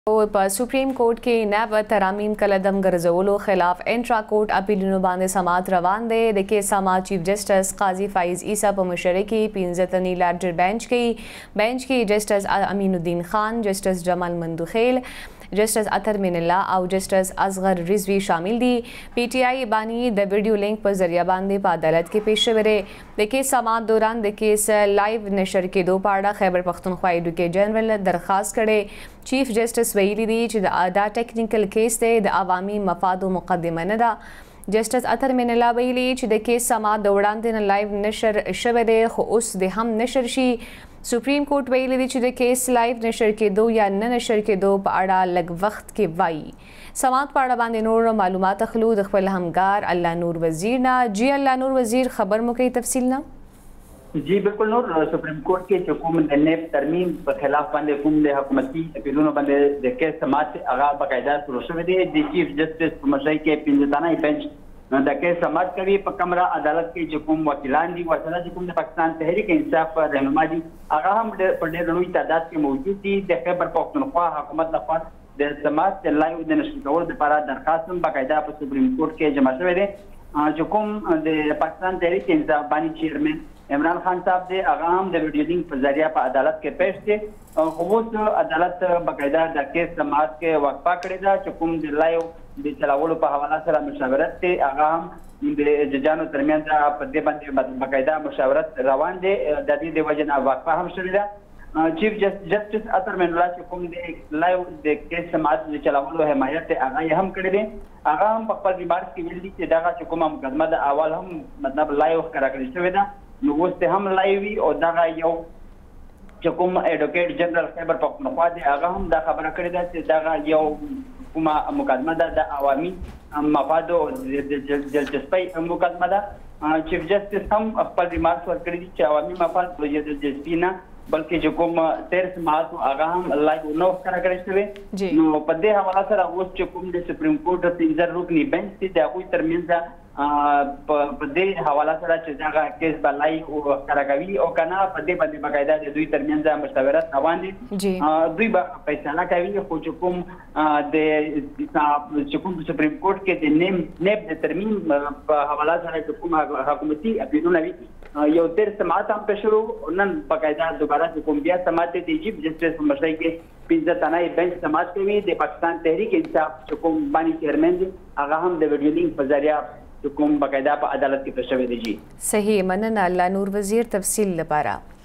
په سپریم کورټ کې ناب ترامیم کلدم ګرځولو خلاف انټرا کورټ اپیلونو باندې سماعت روان دی د کیس سماعت چیف جسټس قاضي فایز عیسی په مشرۍ کې 15 تنی لارجر بینچ کې جسټس امین الدین خان، جسټس جمال مندوخیل، جسٹس اطهر من الله او جسٹس اصغر رضوی شامل دي. پی ټی آی باندې د ویډیو لینک په ذریعہ باندې په عدالت کې پیش شوی د کیس سماعت دوران د کیس لایو نشر کېدو په اړه خیبر پختونخوا ایډوکیټ جنرال درخواست کړي. چیف جسټس ویلي دي چې دا ټیکنیکل کیس دی، د عوامي مفادو مقدمه نه ده. جسټس اطهر من الله ویلي چې د کیس سماعت د وړاندې نه لایو نشر شوی دی، خو اوس د هم نشر شي. سپریم کورټ ویلي دی چې د کیس لایو نشر کېدو یا نه نشر کېدو په اړه لږ وخت کې وایي. سماعت په اړه باندې نور معلومات اخلو د خپل همکار الله نور وزیر نه. جی الله نور وزیر، خبر مو کوي تفصیل نه؟ جی بالکل نور، سپریم کورٹ کے حکم د نیب ترمیم په خلاف باندې کوم د حکومتي اپیلونو باندې د کیس سماعت هغه باقاعده شروع شوی دی. د چیف جسټس په مشرۍ کې 15 تنه بینچ د کیس سماعت کوي. په کمره عدالت کې چې کوم وکیلان دي ورسره چې کوم د پاکستان تحریک انصاف رهنما دي هغه هم په ډېر لوی تعداد کې موجود دي. د خیبر پختونخوا حکومت لخوا د سماعت د لایو د نشر کولو لپاره درخواست هم باقاعده په سپریم کورټ کې جمع شوی دی. چې کوم د پاکستان تحریک انصاف باندې چیرمن عمران خان صاحب دی هغه هم د ویډیو لینک په ذریعہ په عدالت کې پیش دی. خو اوس عدالت باقاعده د کیس سماعت کې وقفه کړې ده چې کوم د لایو د چلاولو په حواله سره مشاورت دی هغه هم د ججانو ترمنځ په دې باندې باقاعده مشاورت روان دی. د دې د وجه نه وقفه هم شوې ده. چیف جسټس اطهر من الله چې کوم د لایو د کیس سماعت د چلاولو حمایت هغه هم کړی دی. هغه هم په خپل ریمارکس کې ویلي چې دغه چې کومه مقدمه د اول هم مطلب لایو ښکاره کړې شوې ده، نو اوس ته هم لایوي او دغه یو چې کوم ایډوکیټ جنرال خیبر پختونخوا دی هغه هم دا خبره کړې ده چې دغه یو کومه مقدمه ده د عوامي مفادو د دلچسپۍ مقدمه ده. چیف جسټس هم خپل ریمارکس ورکړي دي چې عوامي مفاد د دلچسپۍ نه بلکې چې کوم تیر سماعت هغه هم لایو نو ښکاره کړی شوی. نو په دې حواله سره اوس چې کوم د سپریم کورټ 15 رکني بینچ دی د هغوی ترمنځ په دې حواله سره چې دغه کیس به لایو ښکاره کوي او که نه په دې باندې باقاعده د دوی ترمنځ مشاورت روان دي. دوی به فیصله کوي. خو چې کوم سپریم کورټ کې د نیب د ترمیم په حواله سره چې کوم حکومتي اپیلونه وي یو تیر سماعت هم پیش شروع نن باقاعده دوباره چې کوم بیا سماعت دی چیف جسټس په مشرۍ کې 15 تنه بینچ سماعت کوي. د پاکستان تحریک انصاف چې کوم باندې چیرمن دی هغه هم د ویډیو لینک په ذریعہ چې کوم باقاعده په عدالت کې پیش شوی دی. جی صحیح، مننه الله نور وزیر تفصیل لپاره.